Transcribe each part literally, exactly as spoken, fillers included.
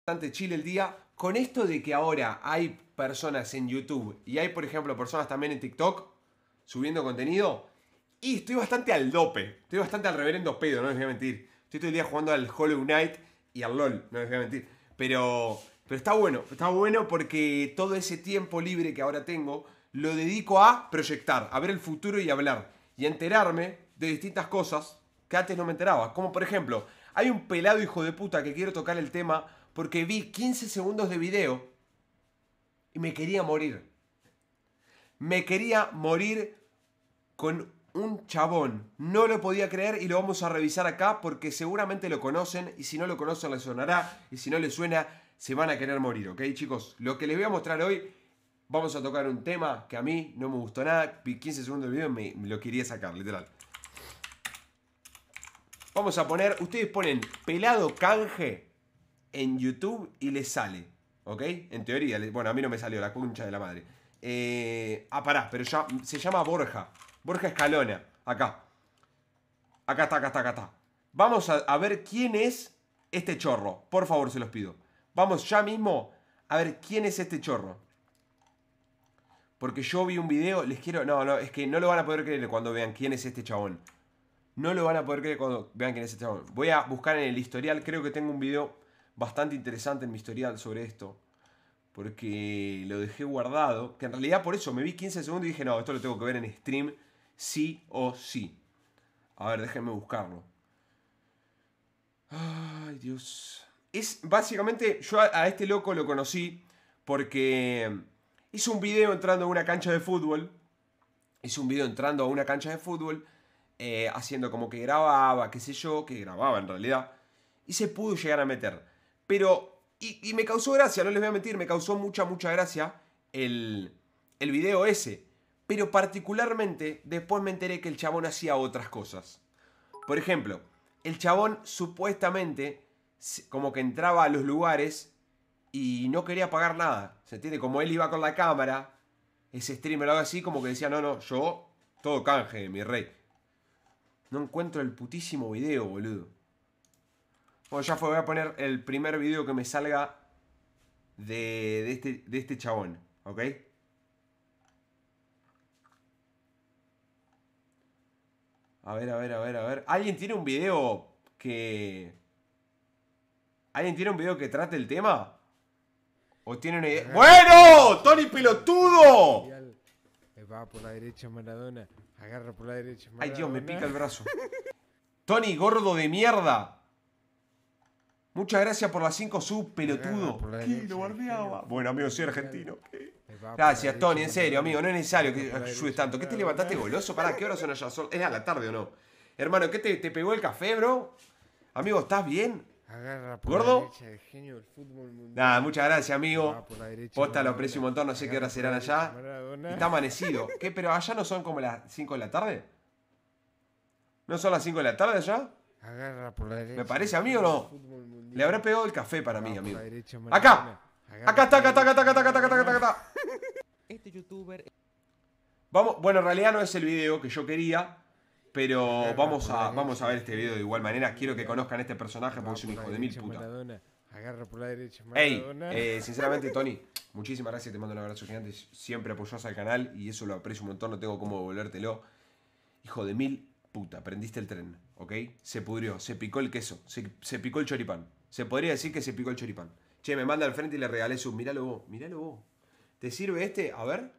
bastante chill el día. Con esto de que ahora hay personas en YouTube y hay, por ejemplo, personas también en TikTok subiendo contenido. Y estoy bastante al dope. Estoy bastante al reverendo pedo, no les voy a mentir. Estoy todo el día jugando al Hollow Knight y al LOL, no les voy a mentir. Pero, pero está bueno. Está bueno porque todo ese tiempo libre que ahora tengo lo dedico a proyectar, a ver el futuro y hablar. Y a enterarme de distintas cosas que antes no me enteraba. Como por ejemplo, hay un pelado hijo de puta que quiero tocar el tema porque vi quince segundos de video y me quería morir. Me quería morir con un chabón. No lo podía creer y lo vamos a revisar acá porque seguramente lo conocen y si no lo conocen les sonará y si no les suena se van a querer morir, ¿ok, chicos? Lo que les voy a mostrar hoy, vamos a tocar un tema que a mí no me gustó nada. Vi quince segundos del video y me, me lo quería sacar, literal. Vamos a poner, ustedes ponen pelado canje en YouTube y les sale, ¿ok? En teoría, bueno, a mí no me salió la concha de la madre. Eh, ah, pará, pero ya se llama Borja. Borja Escalona, acá. Acá está, acá está, acá está. Vamos a, a ver quién es este chorro. Por favor, se los pido. Vamos ya mismo a ver quién es este chorro. Porque yo vi un video, les quiero... No, no, es que no lo van a poder creer cuando vean quién es este chabón. No lo van a poder creer cuando vean quién es este chabón. Voy a buscar en el historial, creo que tengo un video bastante interesante en mi historial sobre esto. Porque lo dejé guardado. Que en realidad por eso me vi quince segundos y dije, no, esto lo tengo que ver en stream sí o sí. A ver, déjenme buscarlo. Ay, Dios. Es básicamente, yo a, a este loco lo conocí porque hizo un video entrando a una cancha de fútbol. Hizo un video entrando a una cancha de fútbol. Eh, haciendo como que grababa, qué sé yo, que grababa en realidad. Y se pudo llegar a meter. Pero, y, y me causó gracia, no les voy a mentir, me causó mucha, mucha gracia el, el video ese. Pero particularmente, después me enteré que el chabón hacía otras cosas. Por ejemplo, el chabón supuestamente como que entraba a los lugares y no quería pagar nada. ¿Se entiende? Como él iba con la cámara, ese streamer o algo así, como que decía, no, no, yo, todo canje, mi rey. No encuentro el putísimo video, boludo. Bueno, ya fue, voy a poner el primer video que me salga de, de, este, de este chabón, ¿ok? A ver, a ver, a ver, a ver. ¿Alguien tiene un video que... ¿Alguien tiene un video que trate el tema? ¿O tiene una idea? ¡Bueno! ¡Tony pelotudo! Va por la derecha Maradona. Agarra por la derecha Maradona. Ay, Dios, me pica el brazo. Tony, gordo de mierda. Muchas gracias por las cinco sub, pelotudo. ¿Qué? Lo bardeaba. Bueno, amigo, soy argentino. ¿Qué? Gracias, Tony, en serio, amigo. No es necesario que ayudes tanto. ¿Qué te levantaste goloso? Pará, ¿qué hora son allá? ¿Es a la tarde o no? Hermano, ¿qué te, te pegó el café, bro? Amigo, ¿estás bien? Agarra por ¿Gordo? la derecha, el genio del fútbol mundial. Nada, muchas gracias, amigo. Derecha, Posta, lo aprecio un montón. No sé qué horas serán allá. Maradona. Está amanecido. ¿Qué? ¿Pero allá no son como las cinco de la tarde? ¿No son las cinco de la tarde allá? Agarra por la derecha. ¿Me parece a mí o no? Le habrá pegado el café para mí, amigo. Derecha, ¡Acá! ¡Acá está, acá está, acá está, acá está, acá está, acá está, acá está! Este youtuber... Vamos, bueno, en realidad no es el video que yo quería, pero vamos a, vamos a ver este video de igual manera. Quiero que conozcan a este personaje porque es un hijo de mil puta. Agarra por la derecha, Ey, eh, sinceramente, Tony, muchísimas gracias, te mando un abrazo gigante. Siempre apoyás al canal y eso lo aprecio un montón, no tengo cómo devolvértelo. Hijo de mil puta, prendiste el tren, ¿ok? Se pudrió, se picó el queso, se, se picó el choripán. Se podría decir que se picó el choripán. Che, me manda al frente y le regalé su... Míralo vos, míralo vos. ¿Te sirve este? A ver.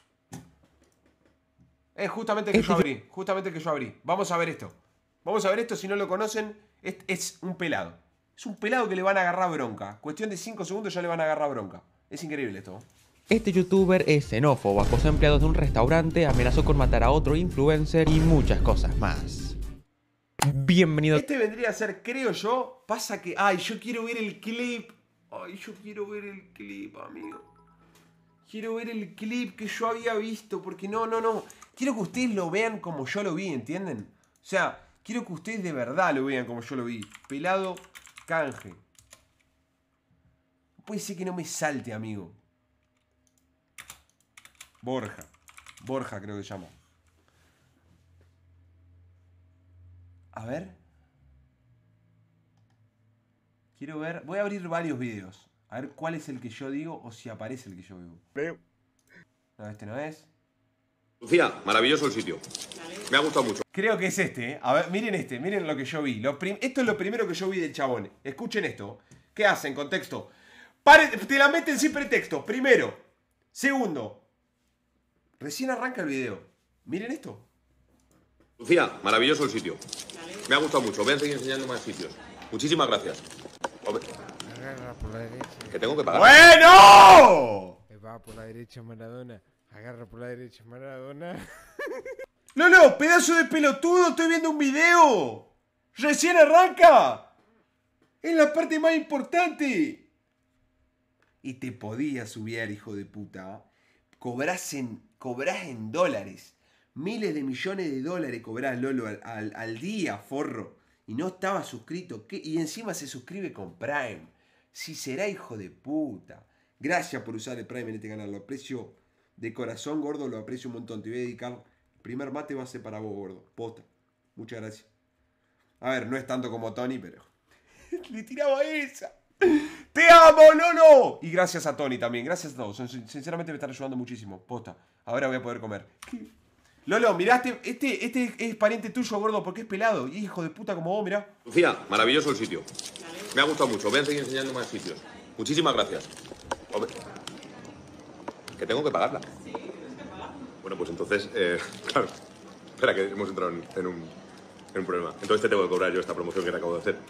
Es justamente el que Este yo abrí, justamente el que yo abrí. Vamos a ver esto. Vamos a ver esto, si no lo conocen, es, es un pelado. Es un pelado que le van a agarrar bronca. Cuestión de cinco segundos ya le van a agarrar bronca. Es increíble esto. Este youtuber es xenófobo, acosó a empleados de un restaurante, amenazó con matar a otro influencer y muchas cosas más. Bienvenido. Este vendría a ser, creo yo, pasa que... Ay, yo quiero ver el clip. Ay, yo quiero ver el clip, amigo. Quiero ver el clip que yo había visto, porque no, no, no. Quiero que ustedes lo vean como yo lo vi, ¿entienden? O sea, quiero que ustedes de verdad lo vean como yo lo vi. Pelado canje. No puede ser que no me salte, amigo. Borja. Borja creo que se llama. A ver. Quiero ver, voy a abrir varios videos. A ver cuál es el que yo digo o si aparece el que yo digo. No, este no es. Lucía, maravilloso el sitio. Me ha gustado mucho. Creo que es este, ¿eh? A ver, miren este, miren lo que yo vi. Lo esto es lo primero que yo vi del chabón. Escuchen esto. ¿Qué hacen? Contexto. Pare te la meten sin pretexto. Primero. Segundo. Recién arranca el video. Miren esto. Lucía, maravilloso el sitio. Me ha gustado mucho. Voy a seguir enseñando más sitios. Muchísimas gracias. Agarra por la derecha. Que tengo que pagar. ¡Bueno! Va por la derecha, Maradona. Agarra por la derecha, Maradona. No, no, pedazo de pelotudo. Estoy viendo un video. Recién arranca. Es la parte más importante. Y te podías subir, hijo de puta. Cobrás en, cobrás en dólares. Miles de millones de dólares cobrás, Lolo, al, al, al día, forro. Y no estaba suscrito. ¿Qué? Y encima se suscribe con Prime. Si será hijo de puta. Gracias por usar el Prime en este canal. Lo aprecio de corazón, gordo. Lo aprecio un montón. Te voy a dedicar. El primer mate va a ser para vos, gordo. Posta. Muchas gracias. A ver, no es tanto como Tony, pero... Le tiraba esa. ¡Te amo, Lolo! Y gracias a Tony también. Gracias a todos. Sinceramente me están ayudando muchísimo. Posta. Ahora voy a poder comer. ¿Qué? Lolo, miraste, este, este es pariente tuyo, gordo, porque es pelado. Y hijo de puta como vos, mirá. Lucía, maravilloso el sitio. Me ha gustado mucho. Voy a seguir enseñando más sitios. Muchísimas gracias. Que tengo que pagarla. Bueno, pues entonces, eh, claro. Espera, que hemos entrado en, en, un, en un problema. Entonces te tengo que cobrar yo esta promoción que te acabo de hacer.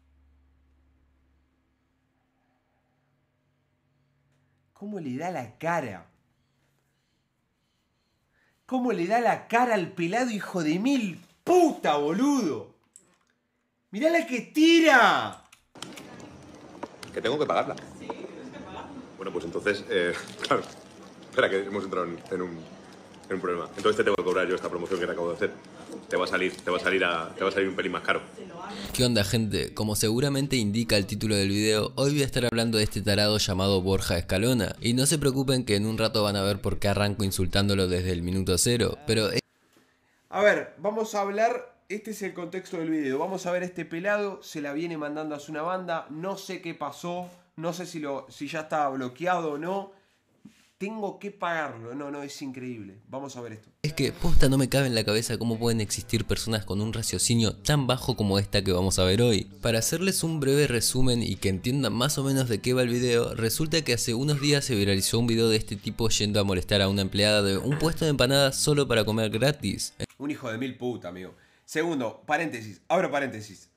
¿Cómo le da la cara? ¿Cómo le da la cara al pelado hijo de mil puta, boludo? ¡Mirá la que tira! Que tengo que pagarla. Bueno, pues entonces, eh, claro. Espera, que hemos entrado en, en, un, en un problema. Entonces te tengo que cobrar yo esta promoción que te acabo de hacer. Te va a salir, te va a salir a, te va a salir un pelín más caro. ¿Qué onda, gente? Como seguramente indica el título del video, hoy voy a estar hablando de este tarado llamado Borja Escalona. Y no se preocupen que en un rato van a ver por qué arranco insultándolo desde el minuto cero. Pero... A ver, vamos a hablar... Este es el contexto del video. Vamos a ver este pelado. Se la viene mandando a una banda. No sé qué pasó. No sé si, lo, si ya estaba bloqueado o no. Tengo que pagarlo. No, no, es increíble. Vamos a ver esto. Es que posta no me cabe en la cabeza cómo pueden existir personas con un raciocinio tan bajo como esta que vamos a ver hoy. Para hacerles un breve resumen y que entiendan más o menos de qué va el video, resulta que hace unos días se viralizó un video de este tipo yendo a molestar a una empleada de un puesto de empanadas solo para comer gratis. Un hijo de mil puta, amigo. Segundo, paréntesis, abro paréntesis.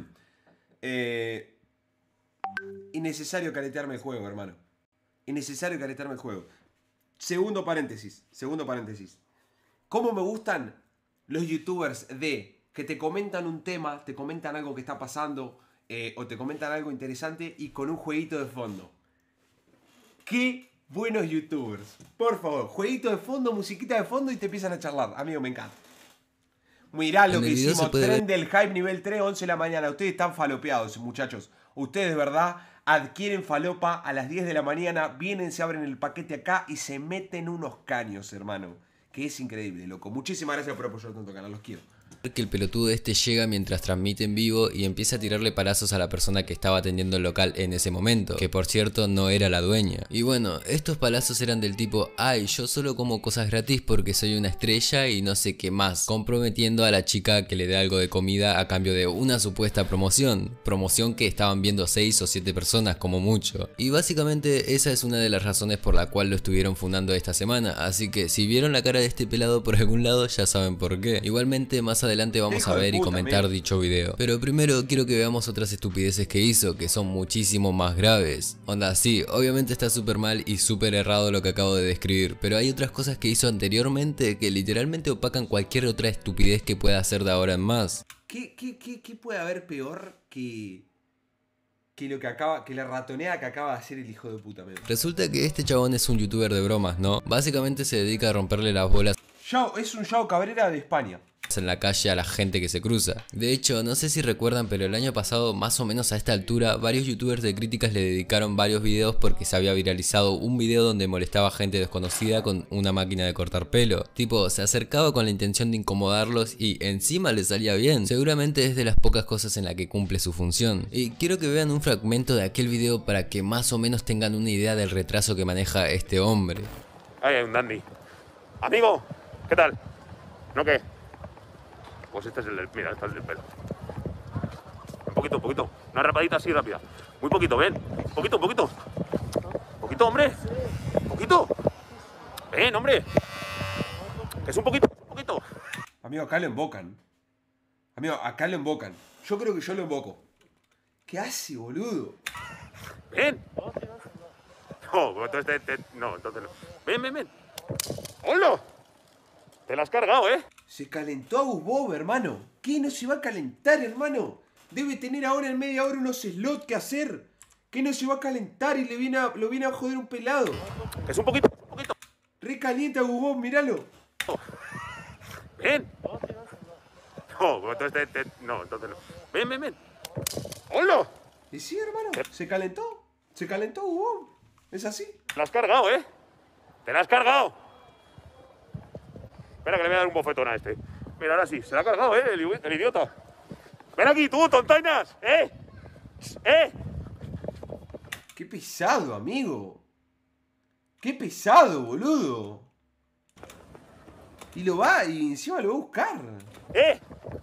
eh, innecesario caretearme el juego, hermano. Innecesario caretearme el juego. Segundo paréntesis, segundo paréntesis. ¿Cómo me gustan los youtubers de que te comentan un tema, te comentan algo que está pasando eh, o te comentan algo interesante y con un jueguito de fondo? ¡Qué buenos youtubers! Por favor, jueguito de fondo, musiquita de fondo y te empiezan a charlar. Amigo, me encanta. Mirá lo que hicimos, tren del hype nivel tres, once de la mañana. Ustedes están falopeados, muchachos. Ustedes, de verdad, adquieren falopa a las diez de la mañana, vienen, se abren el paquete acá y se meten unos caños, hermano. Que es increíble, loco. Muchísimas gracias por apoyar tanto canal, los quiero. Que el pelotudo este llega mientras transmite en vivo y empieza a tirarle palazos a la persona que estaba atendiendo el local en ese momento, que por cierto no era la dueña. Y bueno, estos palazos eran del tipo, ay, yo solo como cosas gratis porque soy una estrella y no sé qué más, comprometiendo a la chica que le dé algo de comida a cambio de una supuesta promoción, promoción que estaban viendo seis o siete personas como mucho. Y básicamente esa es una de las razones por la cual lo estuvieron fundando esta semana, así que si vieron la cara de este pelado por algún lado ya saben por qué. Igualmente más adelante Adelante vamos a ver y comentar dicho video. Pero primero quiero que veamos otras estupideces que hizo, que son muchísimo más graves. Onda, sí, obviamente está súper mal y súper errado lo que acabo de describir, pero hay otras cosas que hizo anteriormente que literalmente opacan cualquier otra estupidez que pueda hacer de ahora en más. ¿Qué, qué, qué, qué puede haber peor que... que lo que acaba, que la ratonea que acaba de hacer el hijo de puta? Man. Resulta que este chabón es un youtuber de bromas, ¿no? Básicamente se dedica a romperle las bolas. Yao, es un Yao Cabrera de España. en la calle a la gente que se cruza. De hecho, no sé si recuerdan, pero el año pasado, más o menos a esta altura, varios youtubers de críticas le dedicaron varios videos porque se había viralizado un video donde molestaba a gente desconocida con una máquina de cortar pelo. Tipo, se acercaba con la intención de incomodarlos y encima le salía bien. Seguramente es de las pocas cosas en la que cumple su función. Y quiero que vean un fragmento de aquel video para que más o menos tengan una idea del retraso que maneja este hombre. Ahí hay un dandy. Amigo, ¿qué tal? ¿No qué? Pues este es el del... Mira, este es el del pelo. Un poquito, un poquito. Una rapadita así rápida. Muy poquito, ven. Un poquito, un poquito. Un poquito, hombre. Un poquito. Ven, hombre. Que es un poquito, un poquito. Amigo, acá lo embocan. Amigo, acá lo embocan. Yo creo que yo lo emboco. ¿Qué hace, boludo? Ven. No, entonces te, te, no, entonces no. Ven, ven, ven. ¡Hola! Te la has cargado, ¿eh? Se calentó a Bob, hermano. ¿Qué no se va a calentar, hermano? Debe tener ahora en media hora unos slots que hacer. ¿Qué no se va a calentar y le viene a, lo viene a joder un pelado? Que es un poquito, un poquito. Re caliente a Bob, míralo. Ven. No, entonces te, te, no, entonces no. Ven, ven, ven. ¡Hola! ¿Y sí, hermano? ¿Se calentó? ¿Se calentó Bob? ¿Es así? Te la has cargado, ¿eh? Te la has cargado. Espera que le voy a dar un bofetón a este. Mira, ahora sí, se la ha cargado, ¿eh? El, el idiota. Ven aquí, tú, tontainas. ¿Eh? ¿Eh? Qué pesado, amigo. Qué pesado, boludo. Y lo va, y encima lo va a buscar. ¿Eh?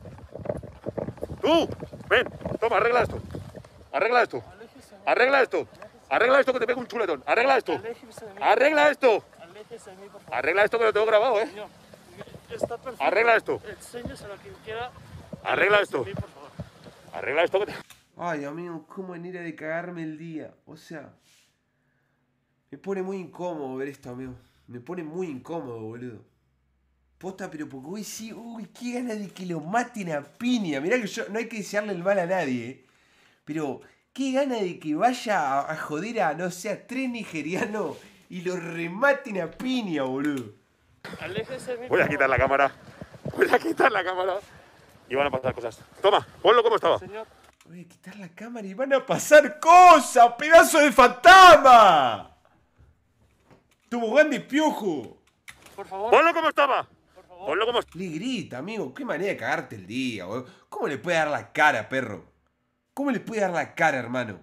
Tú, ven, toma, arregla esto. Arregla esto. Arregla esto. Arregla esto que te pego un chuletón. Arregla esto. Arregla esto. Arregla esto que lo tengo grabado, ¿eh? Está perfecto. Arregla esto. Enséñaselo a quien quiera. Arregla esto. Sí, por favor. Arregla esto que te... Ay, amigo, qué manera de cagarme el día. O sea, me pone muy incómodo ver esto, amigo. Me pone muy incómodo, boludo. Posta, pero porque hoy sí, uy, qué ganas de que lo maten a piña. Mirá que yo, no hay que desearle el mal a nadie, ¿eh? Pero qué ganas de que vaya a, a joder a, no sé, a tres nigerianos y lo rematen a piña, boludo. Aléjese de mí. Voy a quitar la cámara. Voy a quitar la cámara. Y van a pasar cosas. Toma, ponlo como estaba. Señor, Voy a quitar la cámara y van a pasar cosas, pedazo de fantasma. Tobogán de piojo. por favor. Ponlo como estaba. Por favor. Ponlo como... Le grita, amigo. Qué manera de cagarte el día, boludo. ¿Cómo le puede dar la cara, perro? ¿Cómo le puede dar la cara, hermano?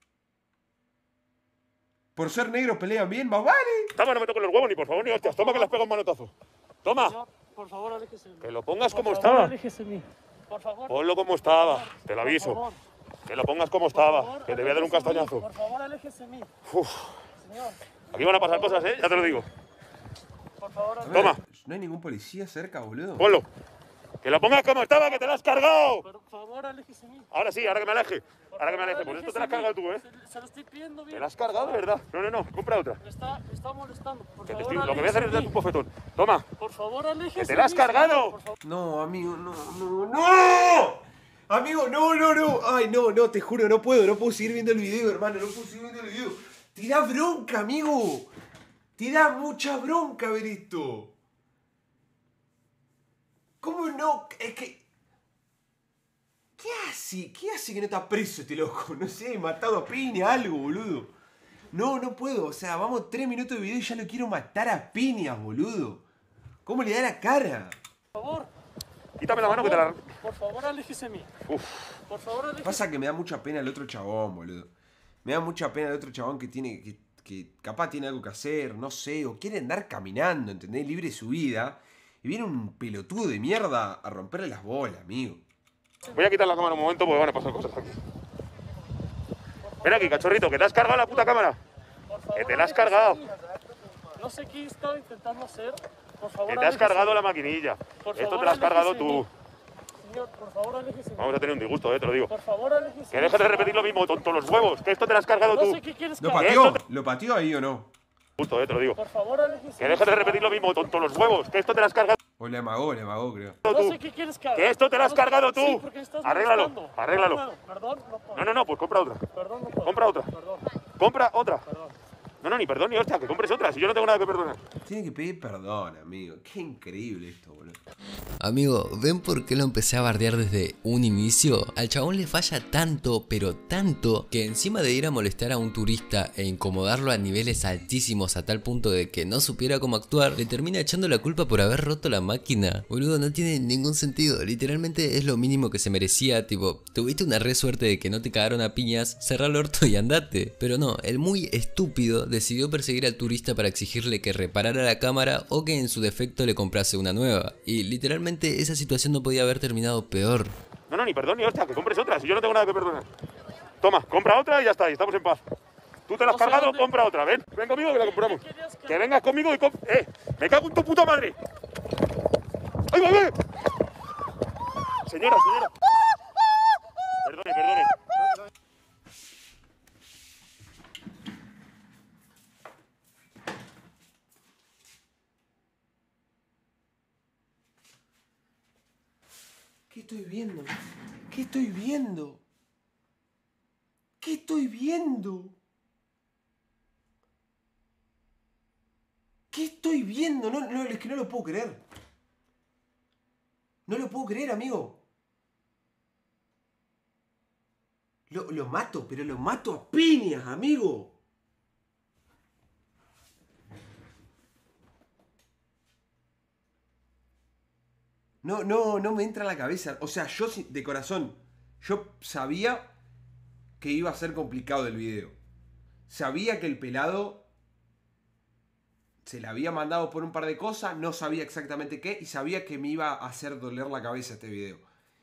Por ser negro pelean bien, más vale. Toma, no me toques los huevos ni por favor ni hostias. Toma que las pego un manotazo. Toma. Señor, por favor, aléjese de mí. Que lo pongas Por como favor, estaba. aléjese de mí. Por favor. Ponlo como estaba. Te lo Por aviso. favor. Que lo pongas como Por estaba. favor, Que te voy a dar un aléjese de mí. castañazo. Por favor, aléjese de mí. Uf. Señor, Aquí van a pasar cosas, ¿eh? Ya te lo digo. por favor, A aléjese. ver, Toma. No hay ningún policía cerca, boludo. Ponlo. Que lo pongas como estaba, que te lo has cargado. Por favor, aléjese de mí. Ahora sí, ahora que me aleje. Por Ahora que me favor, aleje. Por esto te lo has aléjese de cargado mí. tú, ¿eh? Se, se lo estoy pidiendo bien. Te lo has cargado de verdad. No, no, no. Compra otra. Me está, me está molestando. Por Que te favor, estoy... Lo que voy a hacer es aléjese darte de un mí. bofetón. Toma. Por favor, aléjese. ¡Que te de lo has mí, cargado! señor, por favor. No, amigo, no, no, no. Amigo, no, no, no. Ay, no, no, te juro, no puedo. No puedo seguir viendo el video, hermano. No puedo seguir viendo el video. Te da bronca, amigo. Te da mucha bronca ver esto. ¿Cómo no? Es que... ¿Qué hace? ¿Qué hace que no está preso este loco? No sé, matado a piña, algo, boludo. No, no puedo. O sea, vamos tres minutos de video y ya lo quiero matar a piñas, boludo. ¿Cómo le da la cara? Por favor. Quítame la mano que te la... Por favor, aléjese de mí. Uf. Por favor, aléjese. Pasa que me da mucha pena el otro chabón, boludo. Me da mucha pena el otro chabón que tiene... Que, que capaz tiene algo que hacer, no sé. O quiere andar caminando, ¿entendés? Libre de su vida. Y viene un pelotudo de mierda a romperle las bolas, amigo. Voy a quitar la cámara un momento porque van a pasar cosas aquí. Ven aquí, cachorrito, que te has cargado la puta cámara. Por favor, Que te la has aléjese cargado. de mí. No sé qué estaba intentando hacer. Por favor, Que te has aléjese. cargado la maquinilla. Por Esto favor, te lo has cargado aléjese de tú. mí. Señor, por favor, aléjese. de mí. Vamos a tener un disgusto, eh, te lo digo. Por favor, aléjese. Que de dejes de mí. repetir lo mismo, tonto, los huevos. Que esto te lo has cargado No tú. sé qué quieres que ¿Lo haga. pateó? ¿Lo pateó ahí o no? Justo, eh, te lo digo. Por favor, aléjese. Que dejes de repetir lo mismo, tonto, los huevos. Que esto te lo has cargado O le amagó, le amagó, creo. No tú. sé qué quieres que haga. Que esto te lo has No- cargado tú. Sí, porque me estás Arréglalo, molestando. arréglalo. No puedo. Perdón, no puedo. No, no, no, pues compra otra. Perdón, no puedo. Compra otra. Perdón, Compra otra. perdón. No, no, ni perdón ni hostia, que compres otra, si yo no tengo nada que perdonar. Tiene que pedir perdón, amigo. Qué increíble esto, boludo. Amigo, ¿ven por qué lo empecé a bardear desde un inicio? Al chabón le falla tanto, pero tanto, que encima de ir a molestar a un turista e incomodarlo a niveles altísimos a tal punto de que no supiera cómo actuar, le termina echando la culpa por haber roto la máquina. Boludo, no tiene ningún sentido. Literalmente es lo mínimo que se merecía. Tipo, tuviste una re suerte de que no te cagaron a piñas, cerrá el orto y andate. Pero no, el muy estúpido decidió perseguir al turista para exigirle que reparara la cámara o que en su defecto le comprase una nueva. Y literalmente esa situación no podía haber terminado peor. No, no, ni perdón ni hostia, que compres otra, si yo no tengo nada que perdonar. Toma, compra otra y ya está, y estamos en paz. Tú te la has cargado, compra otra, ven, ven conmigo que la compramos. Que vengas conmigo y comp... ¡Eh! ¡Me cago en tu puta madre! ¡Ay, va, va! Señora, señora. Perdone, perdone. ¿Qué estoy viendo? ¿Qué estoy viendo? ¿Qué estoy viendo? ¿Qué estoy viendo? No, no, es que no lo puedo creer. No lo puedo creer, amigo. Lo, lo mato, pero lo mato a piñas, amigo. No, no, no me entra en la cabeza. O sea, yo de corazón, yo sabía que iba a ser complicado el video. Sabía que el pelado se le había mandado por un par de cosas, no sabía exactamente qué, y sabía que me iba a hacer doler la cabeza este video.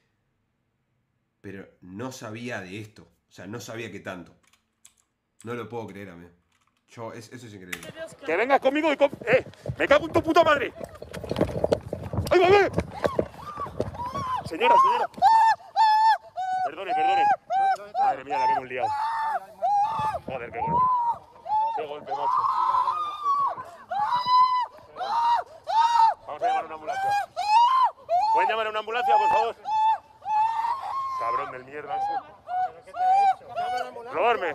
Pero no sabía de esto. O sea, no sabía que tanto. No lo puedo creer, amigo. Yo, es, eso es increíble. Que vengas conmigo y comp... ¡Eh! ¡Me cago en tu puta madre! ¡Ay, va, va! Señora, señora. Perdone, perdone. Madre mía, la que hemos liado. Joder, qué golpe. Qué golpe, macho. Vamos a llamar a una ambulancia. ¿Pueden llamar a una ambulancia, por favor? Cabrón del mierda ese. Robarme.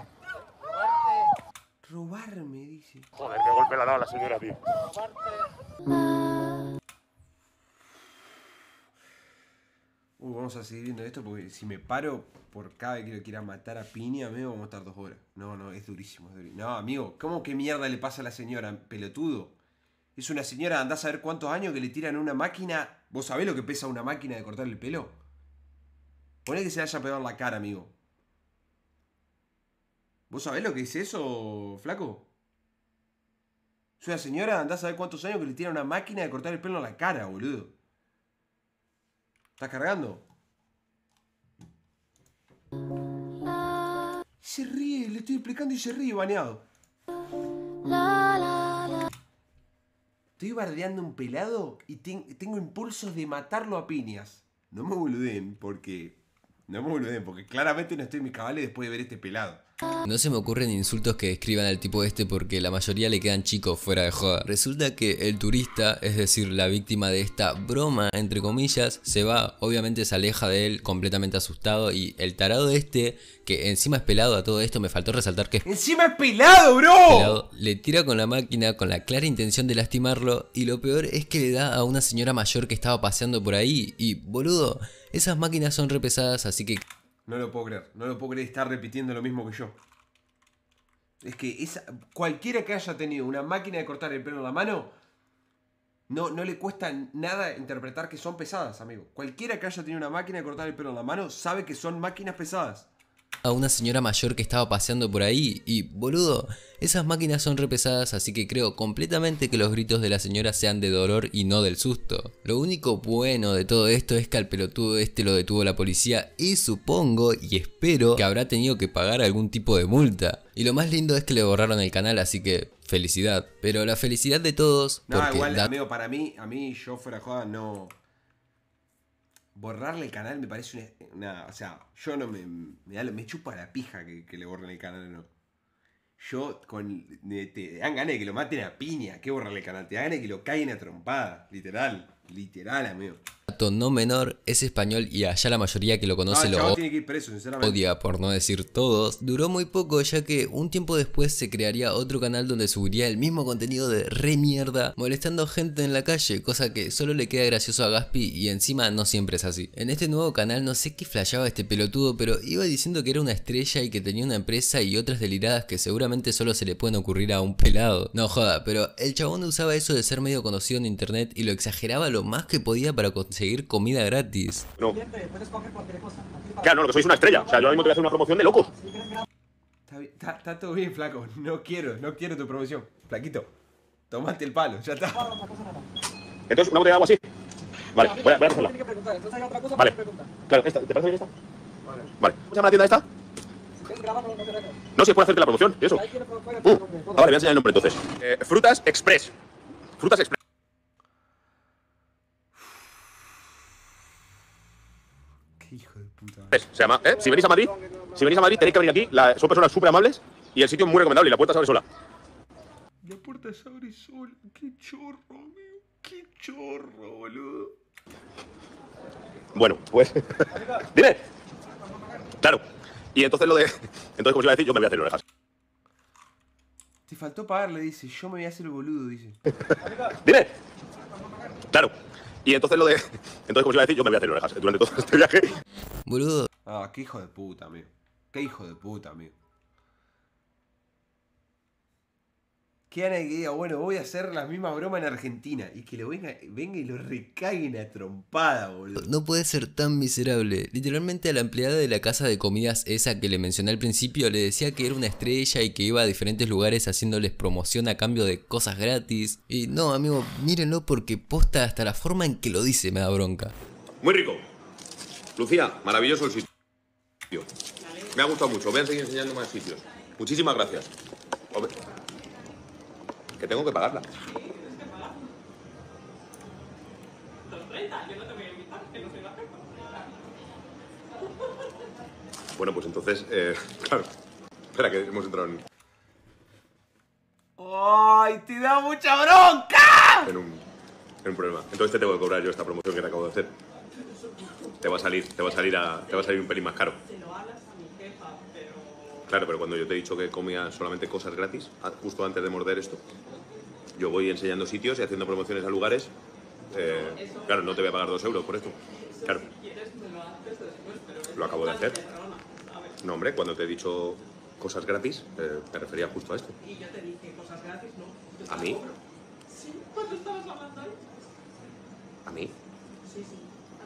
Robarme, dice. Joder, qué golpe le ha dado a la señora, tío. Uh, vamos a seguir viendo esto porque si me paro por cada vez que lo quiera matar a piña, amigo, vamos a estar dos horas. No, no, es durísimo, es durísimo. No, amigo, ¿cómo que mierda le pasa a la señora? Pelotudo. Es una señora, andás a saber cuántos años que le tiran una máquina. ¿Vos sabés lo que pesa una máquina de cortar el pelo? Poné que se le haya pegado en la cara, amigo. ¿Vos sabés lo que es eso, flaco? Es una señora, andás a saber cuántos años que le tiran una máquina de cortar el pelo en la cara, boludo. ¿Estás cargando? Se ríe, le estoy explicando y se ríe, baneado. Estoy bardeando un pelado y ten, tengo impulsos de matarlo a piñas. No me boluden, porque... No me boluden, porque claramente no estoy en mis cabales después de ver este pelado. No se me ocurren insultos que describan al tipo este porque la mayoría le quedan chicos fuera de joda. Resulta que el turista, es decir, la víctima de esta broma, entre comillas, se va, obviamente se aleja de él completamente asustado y el tarado este, que encima es pelado a todo esto, me faltó resaltar que es ¡encima es pelado, bro! pelado, le tira con la máquina con la clara intención de lastimarlo y lo peor es que le da a una señora mayor que estaba paseando por ahí y, boludo, esas máquinas son re pesadas, así que... No lo puedo creer, no lo puedo creer, estar repitiendo lo mismo que yo. Es que esa, cualquiera que haya tenido una máquina de cortar el pelo en la mano, no, no le cuesta nada interpretar que son pesadas, amigo. Cualquiera que haya tenido una máquina de cortar el pelo en la mano sabe que son máquinas pesadas. A una señora mayor que estaba paseando por ahí y, boludo, esas máquinas son re pesadas, así que creo completamente que los gritos de la señora sean de dolor y no del susto. Lo único bueno de todo esto es que al pelotudo este lo detuvo la policía y supongo y espero que habrá tenido que pagar algún tipo de multa. Y lo más lindo es que le borraron el canal, así que felicidad. Pero la felicidad de todos... No, porque igual, da... amigo, para mí, a mí, yo fuera joda, no... Borrarle el canal me parece una... una o sea, yo no me... Me, da, me chupa la pija que, que le borren el canal, no. Yo, con... Te, te dan ganas de que lo maten a piña. ¿Qué borrarle el canal? Te dan ganas de que lo caigan a trompada. Literal. Literal, amigo. dato no menor, es español y allá la mayoría que lo conoce No, el lo chabón tiene que ir preso, sinceramente. odia, por no decir todos. Duró muy poco, ya que un tiempo después se crearía otro canal donde subiría el mismo contenido de re mierda, molestando gente en la calle, cosa que solo le queda gracioso a Gaspi y encima no siempre es así. En este nuevo canal no sé qué flasheaba este pelotudo, pero iba diciendo que era una estrella y que tenía una empresa y otras deliradas que seguramente solo se le pueden ocurrir a un pelado. No joda, pero el chabón usaba eso de ser medio conocido en internet y lo exageraba lo más que podía para conseguir comida gratis. No. Claro, no, lo que sois una estrella. O sea, yo ahora mismo te voy a hacer una promoción de locos. Está, bien, está, está todo bien, flaco. No quiero, no quiero tu promoción. Flaquito, tomate el palo, ya está. Entonces, una botella de agua así. Vale, voy a, voy a hacerla. Vale. Claro, esta, ¿te parece bien esta? Vale. ¿Cómo se llama la tienda esta? No, si es por hacerte la promoción, eso. Uh, ah, vale, voy a enseñar el nombre entonces. Eh, Frutas Express. Frutas Express. Qué hijo de puta. Se llama, ¿eh? Si venís a Madrid, si venís a Madrid tenéis que venir aquí. La, son personas súper amables y el sitio es muy recomendable y la puerta se abre sola. La puerta se abre sola. Qué chorro, amigo. Qué chorro, boludo. Bueno, pues. Dime. Claro. Y entonces lo de. Entonces, como se iba a decir, yo me voy a hacer orejas. Te faltó pagarle, dice. Yo me voy a hacer el boludo, dice. Dime. Claro. Y entonces lo de. Entonces, como se iba a decir, yo me voy a hacer orejas durante todo este viaje. Boludo. Ah, qué hijo de puta, amigo. Qué hijo de puta, amigo. Qué gana que diga, bueno, voy a hacer la misma broma en Argentina. Y que lo venga, venga y lo recaguen a trompada, boludo. No puede ser tan miserable. Literalmente a la empleada de la casa de comidas esa que le mencioné al principio le decía que era una estrella y que iba a diferentes lugares haciéndoles promoción a cambio de cosas gratis. Y no, amigo, mírenlo porque posta hasta la forma en que lo dice me da bronca. Muy rico. Lucía, maravilloso el sitio. Me ha gustado mucho. Voy a seguir enseñando más sitios. Muchísimas gracias. Hombre, que tengo que pagarla. Bueno, pues entonces, eh, claro. Espera, que hemos entrado en, ¡Ay, te da mucha bronca! en, un, en un problema. Entonces te tengo que cobrar yo esta promoción que te acabo de hacer. Te va a salir, te va a salir a, te va a salir un pelín más caro. Claro, pero cuando yo te he dicho que comía solamente cosas gratis, justo antes de morder esto, yo voy enseñando sitios y haciendo promociones a lugares. Eh, claro, no te voy a pagar dos euros por esto. Claro. Lo acabo de hacer. No, hombre, cuando te he dicho cosas gratis, eh, me refería justo a esto. Y yo te dije cosas gratis, ¿no? ¿A mí? Sí, ¿cuándo estabas hablando ahí? ¿A mí? Sí, sí.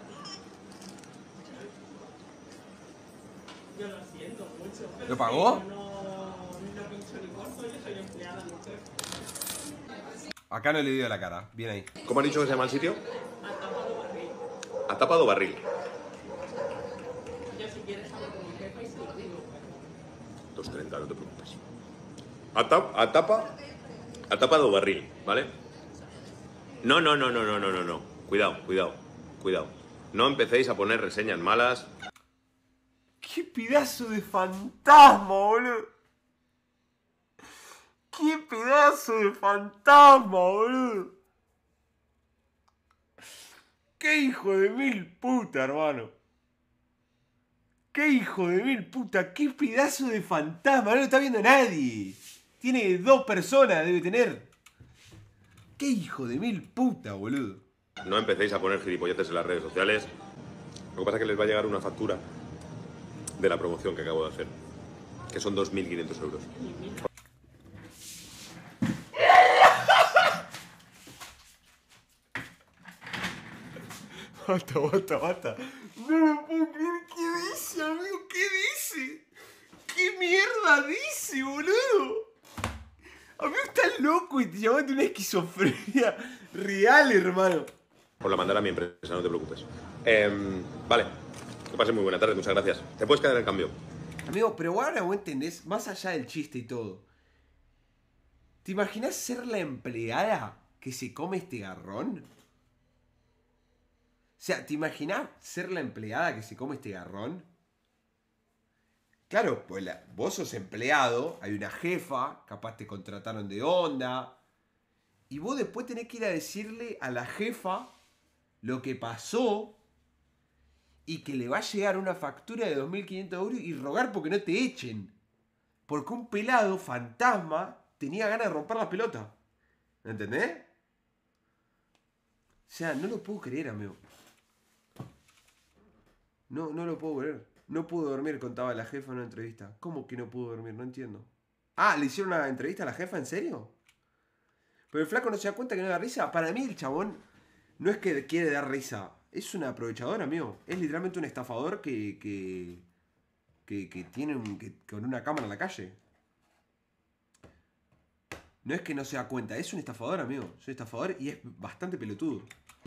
Yo lo siento mucho. Pero ¿Lo pagó? no, no pincho ni corto, yo soy empleada, mujer. Acá no le dio la cara. Bien ahí. ¿Cómo has dicho que se llama el sitio? Atapado barril. Atapado Barril. Yo si quieres hablo con mi jefa y se lo digo. dos treinta, no te preocupes. Atap, atapa, atapado Barril, ¿vale? No, no, no, no, no, no, no, no. Cuidado, cuidado, cuidado. No empecéis a poner reseñas malas. ¡Qué pedazo de fantasma, boludo! ¡Qué pedazo de fantasma, boludo! ¡Qué hijo de mil puta, hermano! ¡Qué hijo de mil puta! ¡Qué pedazo de fantasma! No lo está viendo nadie. Tiene dos personas, debe tener. ¡Qué hijo de mil puta, boludo! No empecéis a poner gilipolleces en las redes sociales. Lo que pasa es que les va a llegar una factura de la promoción que acabo de hacer, que son dos mil quinientos euros. Basta, basta, basta. No me puedo creer. ¿Qué dice, amigo? ¿Qué dice? ¿Qué mierda dice, boludo? Amigo, estás loco y te llamaste una esquizofrenia real, hermano. Por la mandar a mi empresa, no te preocupes. Eh, vale, que pases muy buena tarde, muchas gracias. Te puedes quedar en cambio. Amigo, pero ahora vos entendés, más allá del chiste y todo. ¿Te imaginas ser la empleada que se come este garrón? O sea, ¿te imaginas ser la empleada que se come este garrón? Claro, pues la, vos sos empleado, hay una jefa, capaz te contrataron de onda. Y vos después tenés que ir a decirle a la jefa lo que pasó y que le va a llegar una factura de dos mil quinientos euros y rogar porque no te echen. Porque un pelado fantasma tenía ganas de romper la pelota. ¿Entendés? O sea, no lo puedo creer, amigo. No, no lo puedo creer. No pudo dormir, contaba la jefa en una entrevista. ¿Cómo que no pudo dormir? No entiendo. Ah, ¿le hicieron una entrevista a la jefa? ¿En serio? Pero el flaco no se da cuenta que no da risa. Para mí el chabón no es que quiere dar risa. Es un aprovechador, amigo. Es literalmente un estafador que... que, que, que tiene un, que, con una cámara en la calle. No es que no se da cuenta. Es un estafador, amigo. Es un estafador y es bastante pelotudo.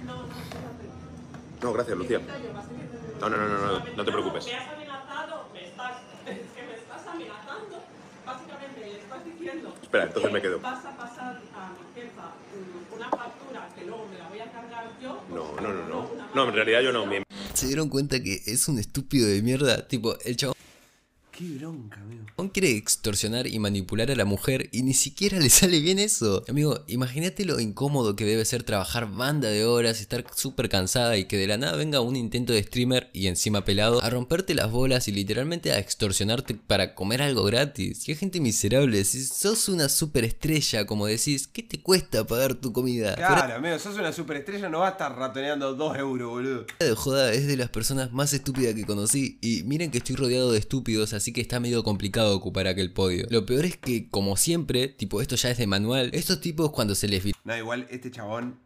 No, gracias, Lucía. No, no, no, no, no, no te preocupes. Me has amenazado, me estás, es que me estás amenazando. Básicamente le estás diciendo. Espera, entonces me quedo. Vas a pasar a mi jefa una factura que luego me la voy a cargar yo. No, no, no, no. No, en realidad yo no. Mi... ¿Se dieron cuenta que es un estúpido de mierda? Tipo, el chabón Qué bronca, amigo. quiere extorsionar y manipular a la mujer y ni siquiera le sale bien eso. Amigo, imagínate lo incómodo que debe ser trabajar banda de horas, estar súper cansada y que de la nada venga un intento de streamer y encima pelado a romperte las bolas y literalmente a extorsionarte para comer algo gratis. Qué gente miserable. Si sos una superestrella, como decís, ¿qué te cuesta pagar tu comida? Claro, Fuera amigo, sos una superestrella, no va a estar ratoneando dos euros, boludo. de joda, es de las personas más estúpidas que conocí. Y miren que estoy rodeado de estúpidos, así que está medio complicado ocupar aquel podio. Lo peor es que, como siempre, tipo esto ya es de manual, estos tipos cuando se les... No, igual este chabón...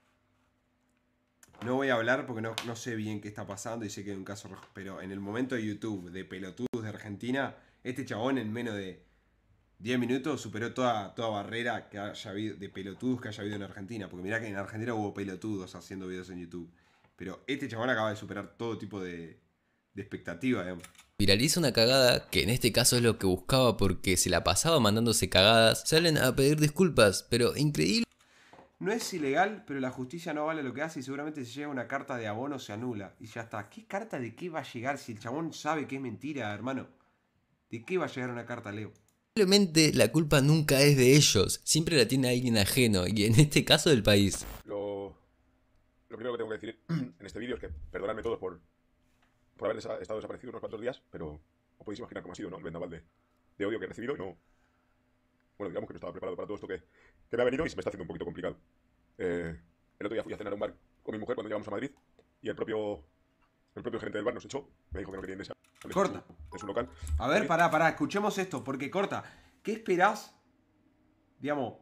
No voy a hablar porque no, no sé bien qué está pasando y sé que hay un caso rojo. Pero en el momento de YouTube de pelotudos de Argentina, este chabón en menos de diez minutos superó toda, toda barrera que haya habido, de pelotudos que haya habido en Argentina. Porque mirá que en Argentina hubo pelotudos haciendo videos en YouTube. Pero este chabón acaba de superar todo tipo de, de expectativa, digamos. Viraliza una cagada, que en este caso es lo que buscaba porque se la pasaba mandándose cagadas, salen a pedir disculpas, pero increíble. No es ilegal, pero la justicia no vale lo que hace y seguramente si llega una carta de abono se anula. Y ya está. ¿Qué carta de qué va a llegar si el chabón sabe que es mentira, hermano? ¿De qué va a llegar una carta, Leo? Simplemente la culpa nunca es de ellos, siempre la tiene alguien ajeno, y en este caso del país. Lo, lo primero que tengo que decir en este vídeo es que perdonadme todos por, por haber desa- estado desaparecido unos cuantos días, pero os podéis imaginar cómo ha sido, ¿no? El vendaval de, de odio que he recibido y no... Bueno, digamos que no estaba preparado para todo esto que, que me ha venido y se me está haciendo un poquito complicado. Eh, el otro día fui a cenar a un bar con mi mujer cuando llegamos a Madrid y el propio, el propio gerente del bar nos echó, me dijo que no quería indeseable Corta. en su local. A ver, pará, pará, escuchemos esto, porque corta. ¿Qué esperás? Digamos.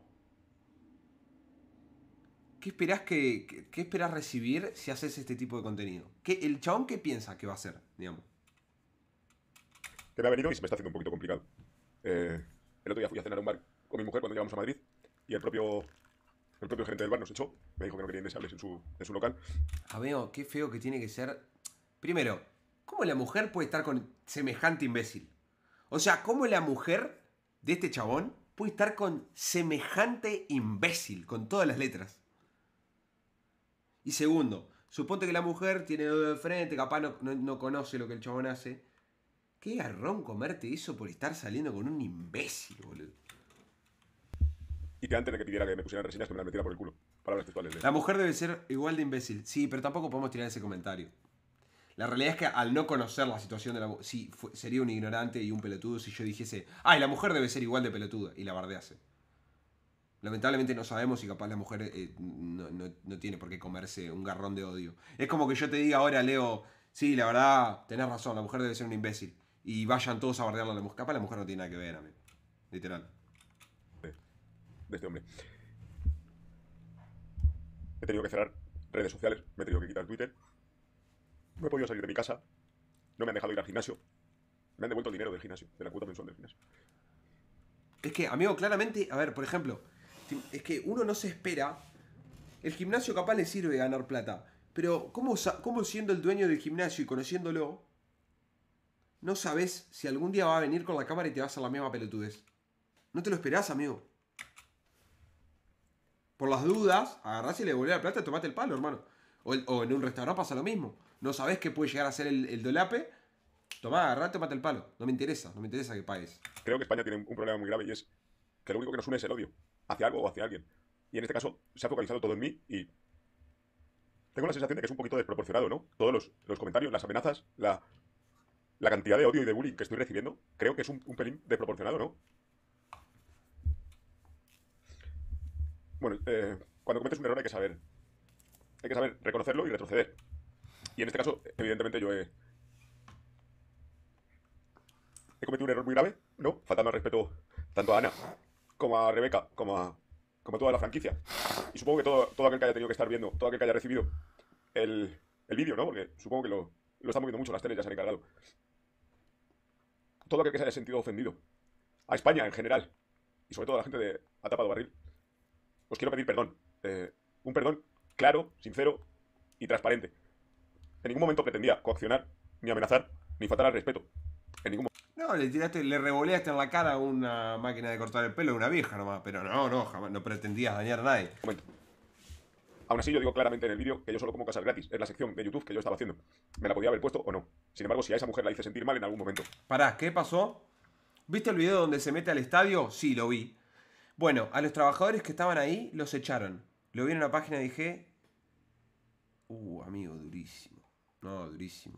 ¿Qué esperás que, que- qué esperás recibir si haces este tipo de contenido? ¿Qué, el chabón qué piensa que va a hacer, digamos? Que me ha venido y se me está haciendo un poquito complicado. Eh, el otro día fui a cenar a un bar con mi mujer cuando llegamos a Madrid y el propio, el propio gerente del bar nos echó, me dijo que no quería indeseables en su, en su local. Amigo, qué feo que tiene que ser. Primero, ¿cómo la mujer puede estar con semejante imbécil? O sea, ¿cómo la mujer de este chabón puede estar con semejante imbécil? Con todas las letras. Y segundo, suponte que la mujer tiene dedo de frente, capaz no, no, no conoce lo que el chabón hace. Qué garrón comerte eso por estar saliendo con un imbécil, boludo. Y que antes de que pidiera que me pusieran reseñas que me las metiera por el culo. Palabras textuales de... La mujer debe ser igual de imbécil. Sí, pero tampoco podemos tirar ese comentario. La realidad es que al no conocer la situación de la mujer, sí, fue- sería un ignorante y un pelotudo si yo dijese, ay, la mujer debe ser igual de pelotuda, y la bardease. Lamentablemente no sabemos y capaz la mujer eh, no, no- no tiene por qué comerse un garrón de odio. Es como que yo te diga ahora, Leo, sí, la verdad, tenés razón, la mujer debe ser un imbécil. Y vayan todos a bardearla a la mujer. Capaz la mujer no tiene nada que ver, amigo. Literal. de este hombre. He tenido que cerrar redes sociales, me he tenido que quitar Twitter, no he podido salir de mi casa, no me han dejado ir al gimnasio, me han devuelto el dinero del gimnasio, de la cuota mensual del gimnasio. Es que, amigo, claramente, a ver, por ejemplo, es que uno no se espera. El gimnasio capaz le sirve ganar plata. Pero, ¿cómo, sa- cómo siendo el dueño del gimnasio y conociéndolo, no sabes si algún día va a venir con la cámara y te va a hacer la misma pelotudez? No te lo esperás, amigo. Por las dudas, agarrás y le devolvés la plata y tomate el palo, hermano. O, el- o en un restaurante pasa lo mismo. No sabés qué puede llegar a ser el, el dolape. Tomá, agarrá, tomate el palo. No me interesa, no me interesa que pagues. Creo que España tiene un problema muy grave y es que lo único que nos une es el odio, hacia algo o hacia alguien. Y en este caso se ha focalizado todo en mí y tengo la sensación de que es un poquito desproporcionado, ¿no? Todos los, los comentarios, las amenazas, la, la cantidad de odio y de bullying que estoy recibiendo, creo que es un, un pelín desproporcionado, ¿no? Bueno, eh, cuando cometes un error hay que saber, hay que saber reconocerlo y retroceder. Y en este caso, evidentemente yo he, he cometido un error muy grave, ¿no? Faltando al respeto tanto a Ana como a Rebeca, como a, como a toda la franquicia. Y supongo que todo, todo aquel que haya tenido que estar viendo, todo aquel que haya recibido el, el vídeo, ¿no? Porque supongo que lo, lo están moviendo mucho las teles, ya se han encargado. Todo aquel que se haya sentido ofendido, a España en general, y sobre todo a la gente de A Tapado Barril, os quiero pedir perdón. Eh, un perdón claro, sincero y transparente. En ningún momento pretendía coaccionar, ni amenazar, ni faltar al respeto. En ningún momento. No, le tiraste, le revoleaste en la cara una máquina de cortar el pelo de una vieja nomás. Pero no, no, jamás, no pretendías dañar a nadie. Momento. Aún así yo digo claramente en el vídeo que yo solo como cosas gratis. Es la sección de YouTube que yo estaba haciendo. Me la podía haber puesto o no. Sin embargo, si a esa mujer la hice sentir mal en algún momento. Pará, ¿qué pasó? ¿Viste el video donde se mete al estadio? Sí, lo vi. Bueno, a los trabajadores que estaban ahí los echaron. Lo vi en una página y dije... Uh, amigo, durísimo. No, durísimo.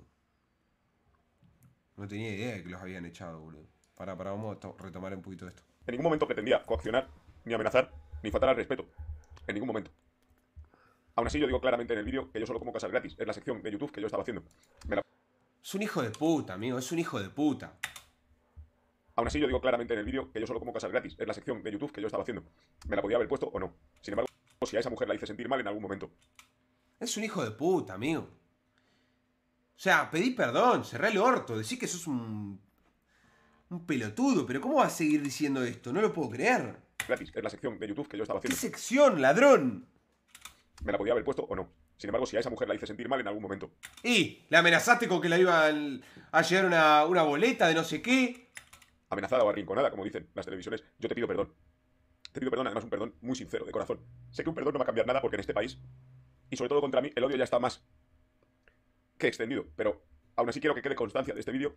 No tenía idea de que los habían echado, boludo. Pará, pará, vamos a retomar un poquito esto. En ningún momento pretendía coaccionar, ni amenazar, ni faltar al respeto. En ningún momento. Aún así yo digo claramente en el vídeo que yo solo como cosas gratis. Es la sección de YouTube que yo estaba haciendo. Me la... Es un hijo de puta, amigo. Es un hijo de puta. Aún así yo digo claramente en el vídeo que yo solo como cosas gratis. Es la sección de YouTube que yo estaba haciendo. Me la podía haber puesto o no. Sin embargo, si a esa mujer la hice sentir mal en algún momento. Es un hijo de puta, amigo. O sea, pedí perdón, cerré el orto, decí que sos un... un pelotudo, pero ¿cómo vas a seguir diciendo esto? No lo puedo creer. Gratis, es la sección de YouTube que yo estaba ¿Qué haciendo. sección, ladrón? Me la podía haber puesto o no. Sin embargo, si a esa mujer la hice sentir mal en algún momento. Y le amenazaste con que le iban a llegar una, una boleta de no sé qué. Amenazada o arrinconada, como dicen las televisiones, yo te pido perdón. Te pido perdón, además un perdón muy sincero, de corazón. Sé que un perdón no va a cambiar nada porque en este país, y sobre todo contra mí, el odio ya está más que extendido. Pero aún así quiero que quede constancia de este vídeo.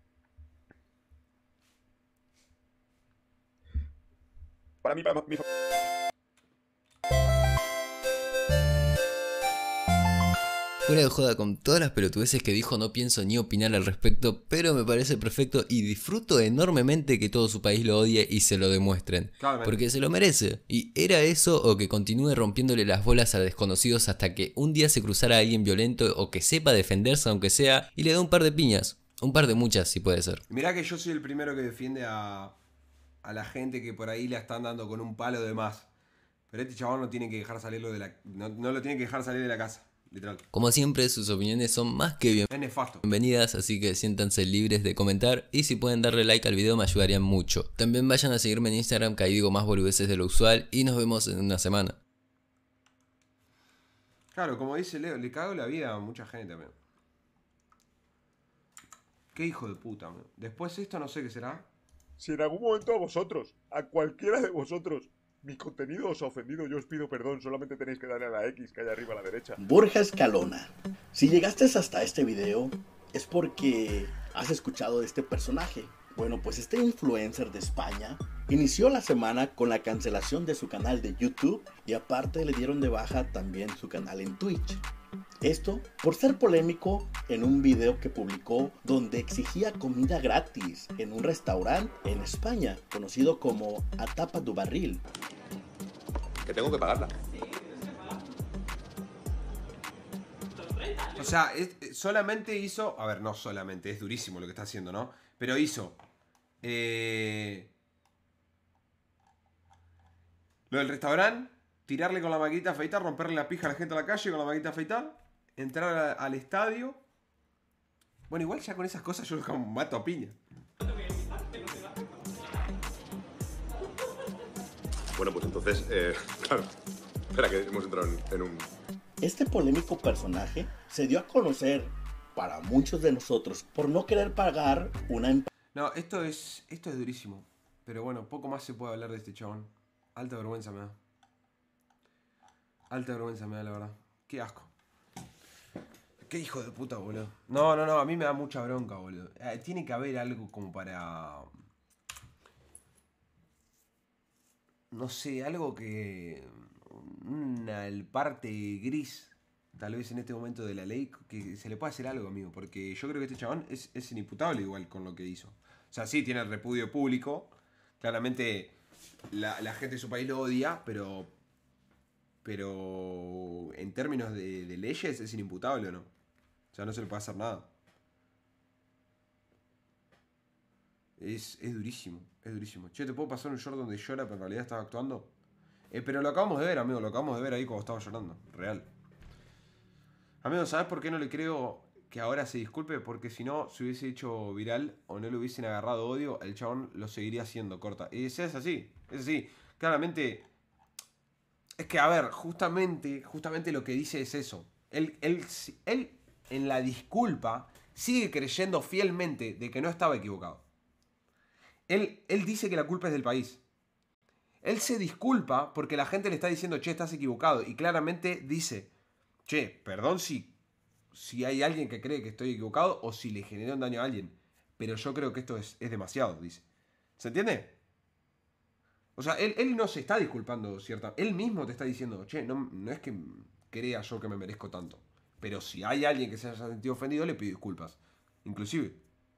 Para mí, para mi familia. Fuera de joda, con todas las pelotudeces que dijo, no pienso ni opinar al respecto, pero me parece perfecto y disfruto enormemente que todo su país lo odie y se lo demuestren. Claramente. Porque se lo merece. Y era eso o que continúe rompiéndole las bolas a desconocidos hasta que un día se cruzara a alguien violento o que sepa defenderse aunque sea y le dé un par de piñas. Un par de muchas si puede ser. Mirá que yo soy el primero que defiende a, a la gente que por ahí la están dando con un palo de más. Pero este chabón no tiene que dejar salirlo de la... No, no lo tiene que dejar salir de la casa. Literal. Como siempre, sus opiniones son más que bien- Es nefasto. bienvenidas, así que siéntanse libres de comentar y si pueden darle like al video me ayudarían mucho. También vayan a seguirme en Instagram, que ahí digo más boludeces de lo usual y nos vemos en una semana. Claro, como dice Leo, le cago la vida a mucha gente, amigo. Qué hijo de puta, amigo. Después esto no sé qué será. Si en algún momento a vosotros, a cualquiera de vosotros, mi contenido os ha ofendido, yo os pido perdón, solamente tenéis que darle a la X que hay arriba a la derecha. Borja Escalona, si llegaste hasta este video es porque has escuchado de este personaje. Bueno, pues este influencer de España inició la semana con la cancelación de su canal de YouTube y aparte le dieron de baja también su canal en Twitch. Esto por ser polémico en un video que publicó donde exigía comida gratis en un restaurante en España conocido como A Tapado Barril. Que tengo que pagarla. O sea, es- solamente hizo... A ver, no solamente, es durísimo lo que está haciendo, ¿no? Pero hizo... Eh, lo del restaurante, tirarle con la maquinita a afeitar, romperle la pija a la gente a la calle con la maquinita a afeitar, entrar a- al estadio. Bueno, igual ya con esas cosas yo lo mato a piña. Bueno, pues entonces, eh, claro. Espera, que hemos entrado en, en un... Este polémico personaje se dio a conocer para muchos de nosotros por no querer pagar una empresa. No, esto es, esto es durísimo. Pero bueno, poco más se puede hablar de este chabón. Alta vergüenza me da. Alta vergüenza me da, la verdad. Qué asco. Qué hijo de puta, boludo. No, no, no, a mí me da mucha bronca, boludo. Eh, tiene que haber algo como para... No sé, algo que... Una parte gris tal vez en este momento de la ley, que se le pueda hacer algo, amigo. Porque yo creo que este chabón es, es inimputable igual con lo que hizo. O sea, sí, tiene el repudio público. Claramente la, la gente de su país lo odia, pero... Pero en términos de, de leyes es inimputable o no. O sea, no se le puede hacer nada. Es, es durísimo, es durísimo. Che, ¿te puedo pasar un short donde llora pero en realidad estaba actuando? Eh, pero lo acabamos de ver, amigo, lo acabamos de ver ahí cuando estaba llorando. Real. Amigo, ¿sabes por qué no le creo que ahora se disculpe? Porque si no se hubiese hecho viral o no le hubiesen agarrado odio, el chabón lo seguiría haciendo, corta. Y es así, es así. Claramente... Es que, a ver, justamente, justamente lo que dice es eso. Él, él, él, en la disculpa, sigue creyendo fielmente de que no estaba equivocado. Él, él dice que la culpa es del país. Él se disculpa porque la gente le está diciendo, che, estás equivocado. Y claramente dice, che, perdón si, si hay alguien que cree que estoy equivocado o si le generé un daño a alguien. Pero yo creo que esto es, es demasiado, dice. ¿Se entiende? O sea, él, él no se está disculpando, ¿cierta? Él mismo te está diciendo, che, no, no es que crea yo que me merezco tanto. Pero si hay alguien que se haya sentido ofendido, le pido disculpas. Inclusive.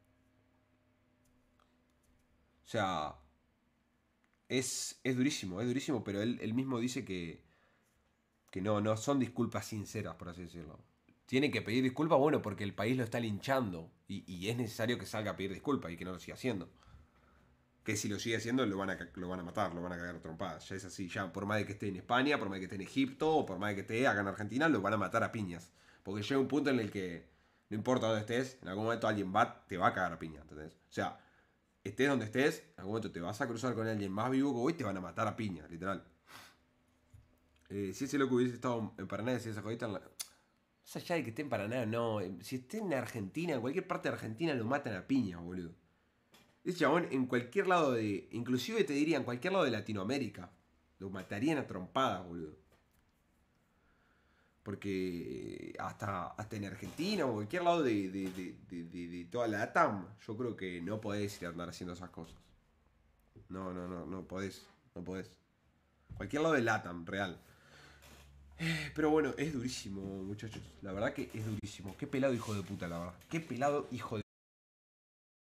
O sea, es, es durísimo, es durísimo, pero él, él mismo dice que, que no, no son disculpas sinceras, por así decirlo. Tiene que pedir disculpas, bueno, porque el país lo está linchando y, y es necesario que salga a pedir disculpas y que no lo siga haciendo. Que si lo sigue haciendo lo van a, lo van a matar, lo van a cagar a trompadas. Ya es así, ya por más de que esté en España, por más de que esté en Egipto, o por más de que esté acá en Argentina, lo van a matar a piñas. Porque llega un punto en el que, no importa dónde estés, en algún momento alguien va, te va a cagar a piña, ¿entendés? O sea, estés donde estés, en algún momento te vas a cruzar con alguien más vivo que vos y te van a matar a piña, literal. Eh, si ese loco hubiese estado en Paraná y si esa jodita... En la... Más allá de que esté en Paraná, no. Si esté en Argentina, en cualquier parte de Argentina, lo matan a piña, boludo. Ese chabón en cualquier lado de... Inclusive te diría en cualquier lado de Latinoamérica. Lo matarían a trompadas, boludo. Porque hasta, hasta en Argentina o en cualquier lado de, de, de, de, de, de toda la A T A M, yo creo que no podés ir a andar haciendo esas cosas. No, no, no, no podés. No podés. Cualquier lado de la A T A M, real. Pero bueno, es durísimo, muchachos. La verdad que es durísimo. Qué pelado hijo de puta, la verdad. Qué pelado hijo de